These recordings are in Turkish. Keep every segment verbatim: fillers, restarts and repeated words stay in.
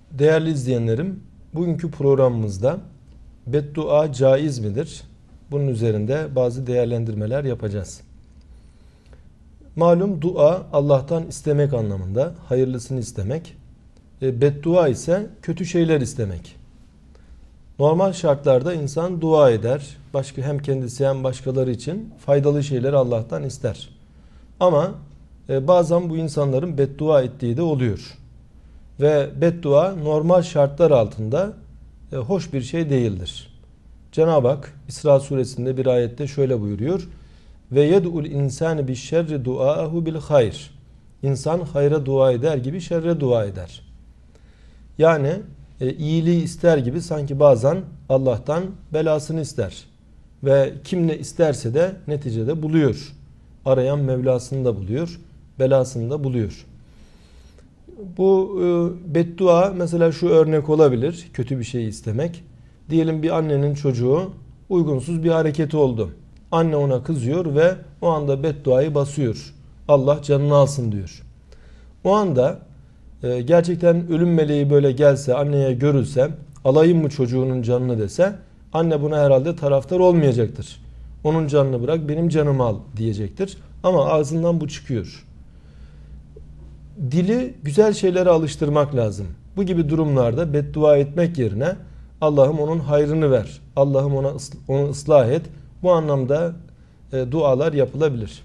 Değerli izleyenlerim, bugünkü programımızda beddua caiz midir? Bunun üzerinde bazı değerlendirmeler yapacağız. Malum dua Allah'tan istemek anlamında, hayırlısını istemek. E, beddua ise kötü şeyler istemek. Normal şartlarda insan dua eder. Başka hem kendisi hem başkaları için faydalı şeyleri Allah'tan ister. Ama e, bazen bu insanların beddua ettiği de oluyor. Ve beddua normal şartlar altında e, hoş bir şey değildir. Cenab-ı Hak İsra suresinde bir ayette şöyle buyuruyor. Ve yed'ul insani bi'şerri duaahu bil hayr. İnsan hayra dua eder gibi şerre dua eder. Yani e, iyiliği ister gibi sanki bazen Allah'tan belasını ister. Ve kim ne isterse de neticede buluyor. Arayan Mevlasını da buluyor, belasını da buluyor. Bu e, beddua mesela şu örnek olabilir. Kötü bir şey istemek. Diyelim bir annenin çocuğu uygunsuz bir hareketi oldu. Anne ona kızıyor ve o anda bedduayı basıyor. Allah canını alsın diyor. O anda e, gerçekten ölüm meleği böyle gelse, anneye görülse, alayım mı çocuğunun canını dese, anne buna herhalde taraftar olmayacaktır. Onun canını bırak, benim canımı al diyecektir. Ama ağzından bu çıkıyor. Dili güzel şeylere alıştırmak lazım. Bu gibi durumlarda beddua etmek yerine Allah'ım onun hayrını ver, Allah'ım ona onu ıslah et. Bu anlamda e, dualar yapılabilir.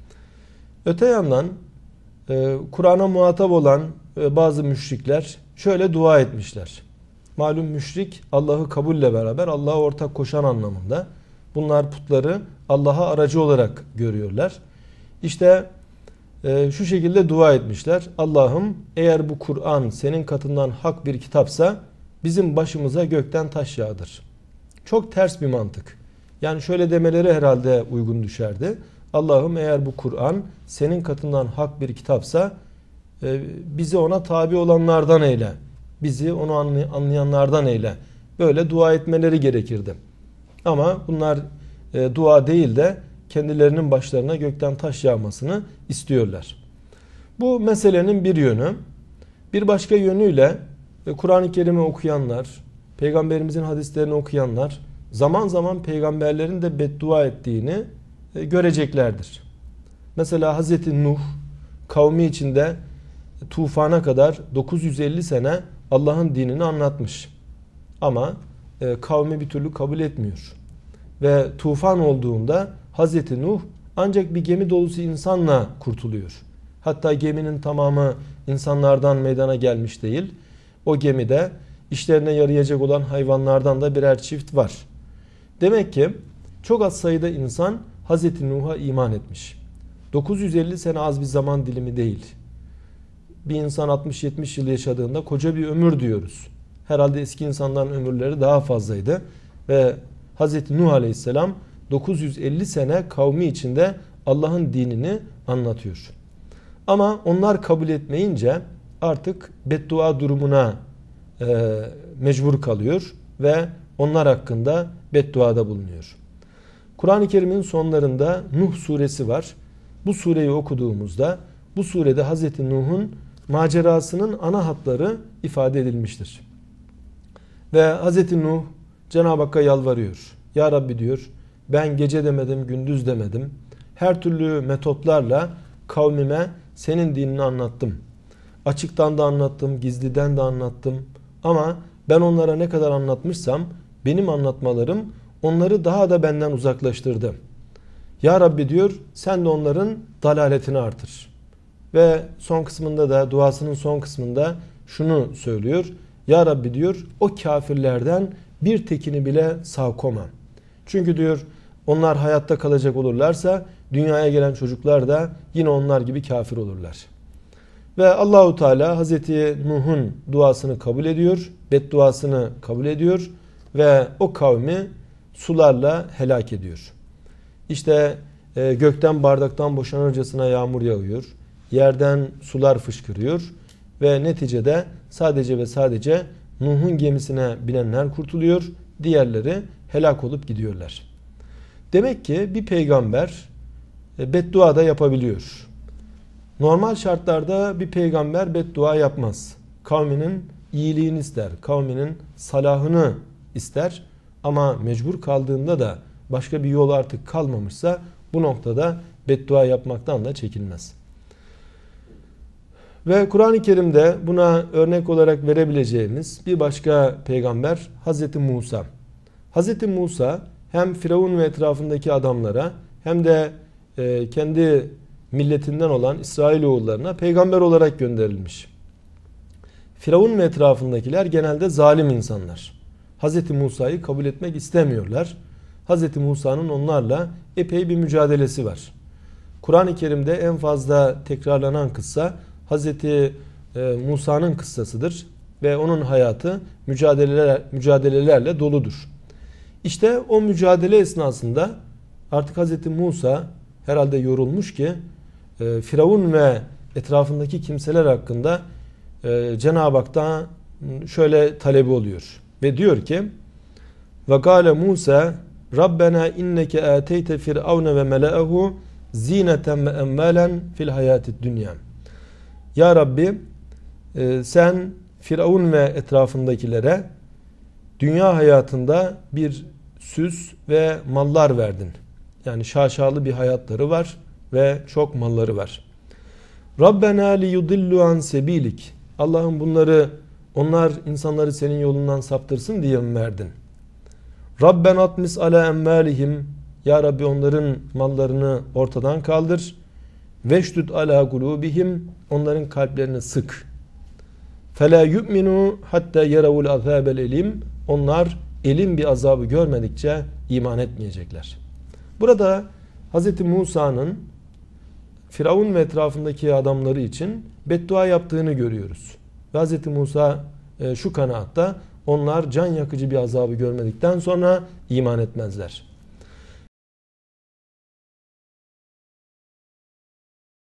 Öte yandan e, Kur'an'a muhatap olan e, bazı müşrikler şöyle dua etmişler. Malum müşrik Allah'ı kabulle beraber Allah'a ortak koşan anlamında. Bunlar putları Allah'a aracı olarak görüyorlar. İşte e, şu şekilde dua etmişler. Allah'ım eğer bu Kur'an senin katından hak bir kitapsa bizim başımıza gökten taş yağdır. Çok ters bir mantık. Yani şöyle demeleri herhalde uygun düşerdi. Allah'ım eğer bu Kur'an senin katından hak bir kitapsa e, bizi ona tabi olanlardan eyle. Bizi onu anlayanlardan eyle. Böyle dua etmeleri gerekirdi. Ama bunlar e, dua değil de kendilerinin başlarına gökten taş yağmasını istiyorlar. Bu meselenin bir yönü. Bir başka yönüyle e, Kur'an-ı Kerim'i okuyanlar, Peygamberimizin hadislerini okuyanlar zaman zaman peygamberlerin de beddua ettiğini e, göreceklerdir. Mesela Hazreti Nuh kavmi içinde tufana kadar dokuz yüz elli sene Allah'ın dinini anlatmış. Ama e, kavmi bir türlü kabul etmiyor. Ve tufan olduğunda Hazreti Nuh ancak bir gemi dolusu insanla kurtuluyor. Hatta geminin tamamı insanlardan meydana gelmiş değil. O gemide işlerine yarayacak olan hayvanlardan da birer çift var. Demek ki çok az sayıda insan Hazreti Nuh'a iman etmiş. dokuz yüz elli sene az bir zaman dilimi değil. Bir insan altmış yetmiş yıl yaşadığında koca bir ömür diyoruz. Herhalde eski insanların ömürleri daha fazlaydı. Ve Hazreti Nuh Aleyhisselam dokuz yüz elli sene kavmi içinde Allah'ın dinini anlatıyor. Ama onlar kabul etmeyince artık beddua durumuna e, mecbur kalıyor ve onlar hakkında bedduada bulunuyor. Kur'an-ı Kerim'in sonlarında Nuh suresi var. Bu sureyi okuduğumuzda bu surede Hazreti Nuh'un macerasının ana hatları ifade edilmiştir. Ve Hazreti Nuh Cenab-ı Hakk'a yalvarıyor. Ya Rabbi diyor, ben gece demedim, gündüz demedim. Her türlü metotlarla kavmime senin dinini anlattım. Açıktan da anlattım, gizliden de anlattım. Ama ben onlara ne kadar anlatmışsam benim anlatmalarım onları daha da benden uzaklaştırdı. Ya Rabbi diyor, sen de onların dalaletini artır. Ve son kısmında da, duasının son kısmında şunu söylüyor. Ya Rabbi diyor, o kafirlerden bir tekini bile sağ koma. Çünkü diyor, onlar hayatta kalacak olurlarsa dünyaya gelen çocuklar da yine onlar gibi kafir olurlar. Ve Allahu Teala Hazreti Nuh'un duasını kabul ediyor, bedduasını kabul ediyor ve o kavmi sularla helak ediyor. İşte e, gökten bardaktan boşanırcasına yağmur yağıyor, yerden sular fışkırıyor ve neticede sadece ve sadece Nuh'un gemisine binenler kurtuluyor, diğerleri helak olup gidiyorlar. Demek ki bir peygamber e, beddua da yapabiliyor. Normal şartlarda bir peygamber beddua yapmaz. Kavminin iyiliğini ister. Kavminin salahını ister. Ama mecbur kaldığında da başka bir yol artık kalmamışsa bu noktada beddua yapmaktan da çekinmez. Ve Kur'an-ı Kerim'de buna örnek olarak verebileceğimiz bir başka peygamber Hazreti Musa. Hazreti Musa hem Firavun ve etrafındaki adamlara hem de e, kendi milletinden olan İsrailoğullarına peygamber olarak gönderilmiş. Firavun ve etrafındakiler genelde zalim insanlar. Hazreti Musa'yı kabul etmek istemiyorlar. Hazreti Musa'nın onlarla epey bir mücadelesi var. Kur'an-ı Kerim'de en fazla tekrarlanan kıssa Hazreti Musa'nın kıssasıdır ve onun hayatı mücadeleler, mücadelelerle doludur. İşte o mücadele esnasında artık Hazreti Musa herhalde yorulmuş ki Firavun ve etrafındaki kimseler hakkında Cenab-ı Hak'tan şöyle talebi oluyor ve diyor ki: "Ve kâle Musa Rabbena inneke âteyte firavne ve mele'ehu zineten ve emmâlen fil hayâtid dünya." Ya Rabbi, sen Firavun ve etrafındakilere dünya hayatında bir süs ve mallar verdin. Yani şaşalı bir hayatları var ve çok malları var. Rabbena li yudillu an sebilik. Allah'ım bunları, onlar insanları senin yolundan saptırsın diye mi verdin? Rabben atmis ala emvalihim. Ya Rabbi onların mallarını ortadan kaldır. Veşdud ala kulubihim. Onların kalplerini sık. Fela yu'minu hatta yeravul azabel elim. Onlar elim bir azabı görmedikçe iman etmeyecekler. Burada Hz. Musa'nın Firavun ve etrafındaki adamları için beddua yaptığını görüyoruz. Ve Hz. Musa şu kanaatta, onlar can yakıcı bir azabı görmedikten sonra iman etmezler.